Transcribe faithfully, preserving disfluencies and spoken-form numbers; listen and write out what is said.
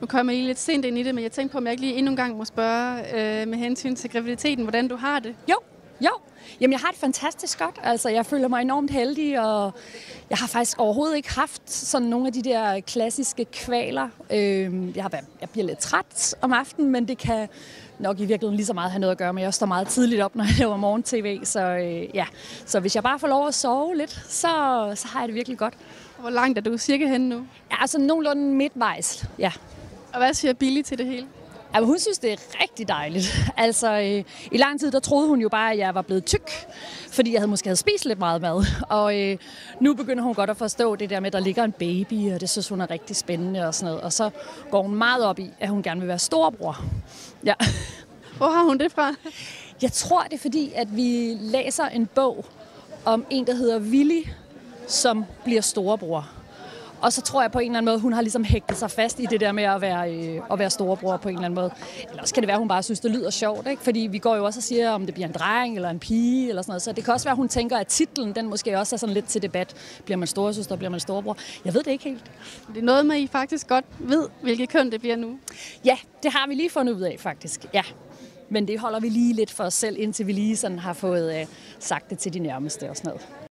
Nu kommer jeg lige lidt sent ind i det, men jeg tænkte på, om jeg ikke lige endnu en gang må spørge øh, med hensyn til graviditeten, hvordan du har det. Jo, jo. Jamen, jeg har det fantastisk godt. Altså, jeg føler mig enormt heldig, og jeg har faktisk overhovedet ikke haft sådan nogle af de der klassiske kvaler. Øh, jeg, har været, jeg bliver lidt træt om aftenen, men det kan nok i virkeligheden lige så meget have noget at gøre med. Jeg står meget tidligt op, når jeg laver morgen-tv, så øh, ja. Så hvis jeg bare får lov at sove lidt, så, så har jeg det virkelig godt. Hvor langt er du cirka henne nu? Ja, altså nogenlunde midtvejs, ja. Og hvad siger Billy til det hele? Ja, hun synes, det er rigtig dejligt. Altså, øh, i lang tid, der troede hun jo bare, at jeg var blevet tyk, fordi jeg havde måske havde spist lidt meget mad. Og øh, nu begynder hun godt at forstå det der med, at der ligger en baby, og det synes hun er rigtig spændende og sådan noget. Og så går hun meget op i, at hun gerne vil være storebror. Ja. Hvor har hun det fra? Jeg tror, det er fordi, at vi læser en bog om en, der hedder Willy, som bliver storebror. Og så tror jeg på en eller anden måde, hun har ligesom hægtet sig fast i det der med at være, øh, at være storebror på en eller anden måde. Eller også kan det være, at hun bare synes, det lyder sjovt, ikke? Fordi vi går jo også og siger, om det bliver en dreng eller en pige eller sådan noget. Så det kan også være, at hun tænker, at titlen, den måske også er sådan lidt til debat. Bliver man storesøster, bliver man storebror? Jeg ved det ikke helt. Det er noget med, at I faktisk godt ved, hvilket køn det bliver nu. Ja, det har vi lige fundet ud af faktisk, ja. Men det holder vi lige lidt for os selv, indtil vi lige sådan har fået øh, sagt det til de nærmeste og sådan noget.